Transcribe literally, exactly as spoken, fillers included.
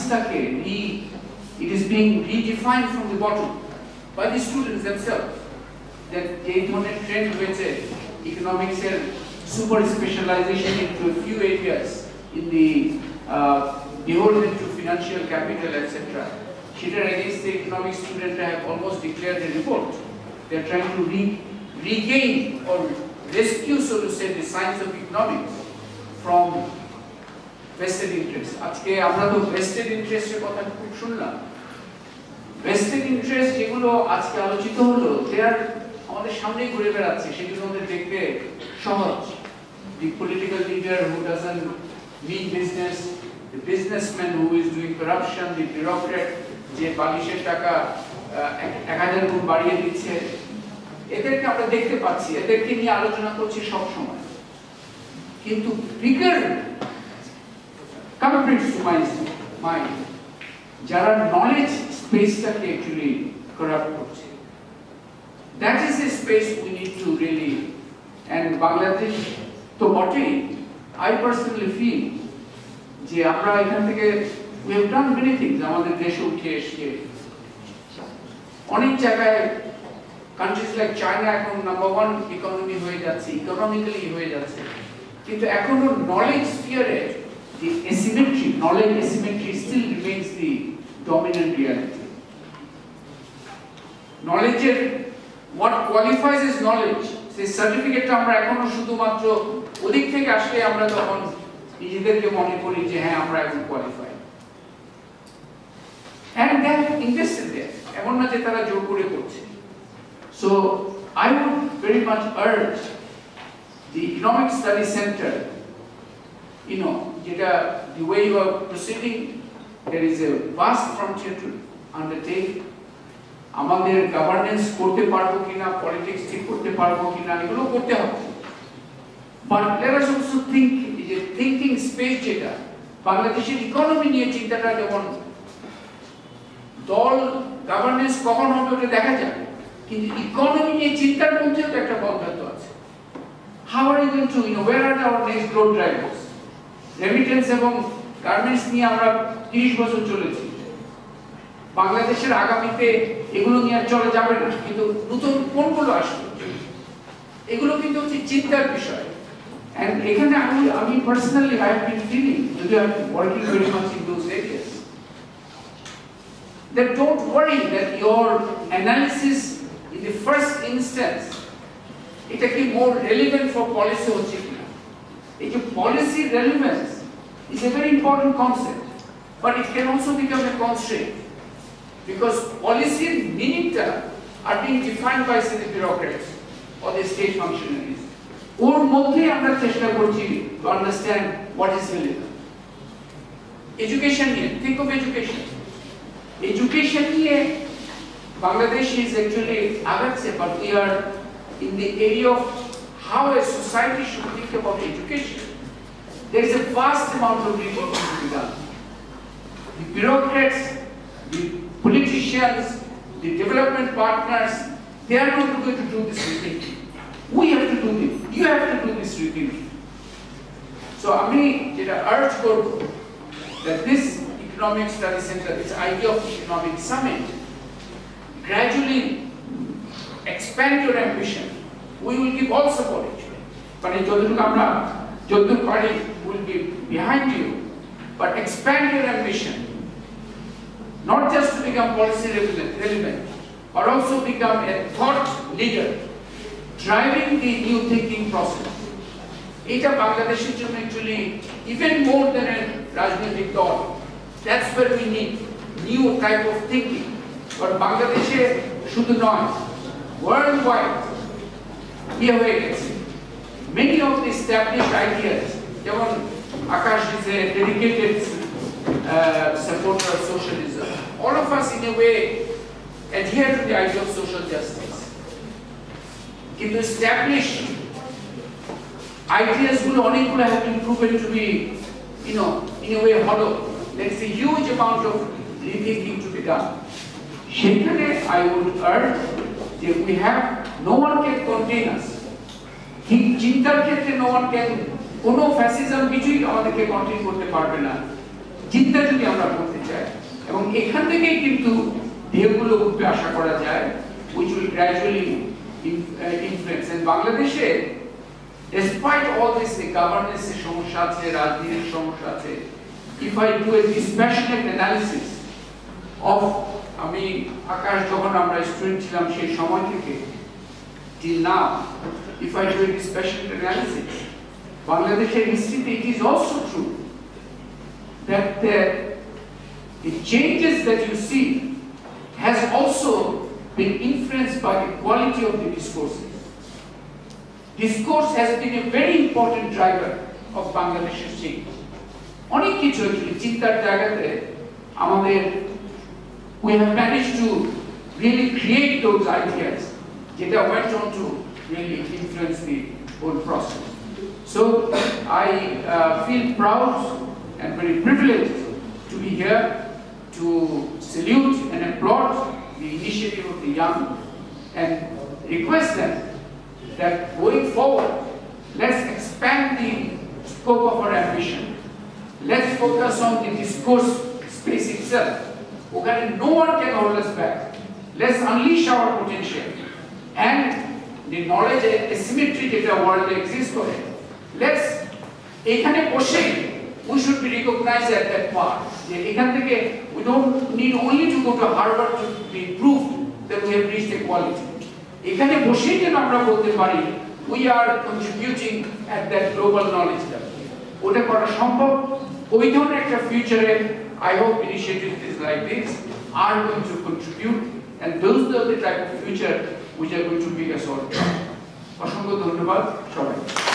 টাকে রি it is being redefined from the bottom by the students themselves, that এই ধরনের ট্রেন্ড হয়েছে economics এর super specialization into a few areas in the uh, beholden to financial capital, et cetera. Sheeter against the economics students have almost declared a revolt. They are trying to re regain or rescue, so to say, the science of economics from vested interest. আজকে আমরা তো vested interest এর কথা খুব শুনলাম। vested interest যেগুলো আজকে আলোচিত হলো, they are আমাদের সামনেই ঘুরে বেড়াচ্ছে, সেগুলো আমাদের দেখতে সহজ। The political leader who doesn't mean business, the businessman who is doing corruption, the bureaucrat যে বালিশের টাকা এক হাজার গুণ বাড়িয়ে দিচ্ছে, এদেরকে আমরা দেখতে পাচ্ছি, এদেরকে নিয়ে আলোচনা করছি সব সময়। কিন্তু bigger culprits to my mind, যারা knowledge space-টাকে actually corrupt করছে, that is the space we need to really, and Bangladesh তো বটেই, I personally feel যে আমরা এখান থেকে we have done many things, আমাদের দেশে উঠে এসে অনেক জায়গায় countries like China এখন number one economy হয়ে যাচ্ছে, economically হয়ে যাচ্ছে, কিন্তু এখনো knowledge sphere the asymmetry, knowledge asymmetry still remains the dominant reality. Knowledge, what qualifies as knowledge, সেই সার্টিফিকেটটা আমরা এখনো শুধুমাত্র ওদিক থেকে আসলে আমরা তখন নিজেদেরকে মনে করি যে হ্যাঁ আমরা এখন qualify, and then invested there, এমন না যে তারা জোর করে করছে। So I would very much urge the Economic Study Center, you know, যেটা the way you are proceeding, there is a vast frontier to undertake. আমাদের গভর্নেন্স করতে পারবো কিনা, পলিটিক্স ঠিক করতে পারবো কিনা, এগুলো করতে হবে। But let us also think, যে থিঙ্কিং স্পেস যেটা বাংলাদেশের ইকোনমি নিয়ে চিন্তাটা, যেমন দল গভর্নেন্স কখন হবে ওটা দেখা যাবে, কিন্তু ইকোনমি নিয়ে চিন্তার মধ্যেও তো একটা বন্ধত্ব আছে। How are you going to, you know, where are our next growth drivers? Remittance এবং গার্মেন্টস নিয়ে আমরা তিরিশ বছর চলেছি, বাংলাদেশের আগামীতে এগুলো নিয়ে আর চলে যাবে না, কিন্তু নতুন কোনগুলো আসবে এগুলো কিন্তু হচ্ছে চিন্তার বিষয়। And এখানে আমি আমি personally I have been feeling, যদি I am working very much in those areas, that don't worry that your analysis in the first instance এটা কি more relevant for policy হচ্ছে কিনা। এই যে policy relevance is a very important concept, but it can also become a constraint, because policy meaningটা are being defined by say the bureaucrats or the state functionaries. ওর মধ্যে আমরা চেষ্টা করছি to understand what is relevant. Education নিয়ে, think of education. Education নিয়ে Bangladesh is actually আগাচ্ছে, but we are in the area of how a society should think about education. There is a vast amount of rethinking to be done. The bureaucrats, the politicians, the development partners, they are not going to do this rethinking. We have to do this. You have to do this rethinking. So আমি যেটা urge করব, that this Economic Study Center, this idea of economic summit, gradually expand your ambition. We will give all support actually, but in যতটুকু আমরা যতটুকু পারি will be behind you, but expand your ambition, not just to become policy relevant, but also become a thought leader, driving the new thinking process. এটা বাংলাদেশের জন্য actually even more than a রাজনৈতিক দল, that's where we need new type of thinking. But বাংলাদেশে শুধু নয়, worldwide কি হয়ে গেছে, many of the established ideas, যেমন Akash is a dedicated uh, supporter of socialism. All of us in a way adhere to the idea of social justice. কিন্তু established ideas গুলো অনেকগুলো have been proven to be, you know, in a way hollow. There is a huge amount of rethinking to be done. সেখানে I would urge that we have, no one can contain us. চিন্তার ক্ষেত্রে no one can, কোনো fascism কিছুই আমাদেরকে contain করতে পারবে না। চিন্তা যদি আমরা করতে চাই এবং এখান থেকেই কিন্তু ঢেউগুলো উঠবে আশা করা যায়, which will gradually influence. And বাংলাদেশে despite all this governance সমস্যা আছে, রাজনীতির সমস্যা আছে, if I do a dispassionate analysis of, আমি আকাশ যখন আমরা স্টুডেন্ট ছিলাম সেই সময় থেকে till now, if I do a dispassionate analysis, Bangladesh's history, it is also true that the, the changes that you see has also been influenced by the quality of the discourses. Discourse has been a very important driver of Bangladesh's change. অনেক কিছু চিন্তার জায়গাতে আমাদের we have managed to really create those ideas যেটা went on to really influence the whole process. So I uh, feel proud and very privileged to be here to salute and applaud the initiative of the young and request them that going forward, let's expand the scope of our ambition. Let's focus on the discourse space itself. Okay, no one can hold us back. Let's unleash our potential and the knowledge and asymmetry that the world exists for it. Let's ekhane boshe we should be recognized at that part. We don't need only to go to Harvard to be proved that we have reached equality. এখানে বসেই যেন আমরা বলতে পারি we are contributing at that global knowledge level. ওটা করা সম্ভব। ওই ধরনের একটা ফিউচারে I hope initiatives like this are going to contribute, and those are the type of future which are going to be a sort of. অসংখ্য ধন্যবাদ সবাই।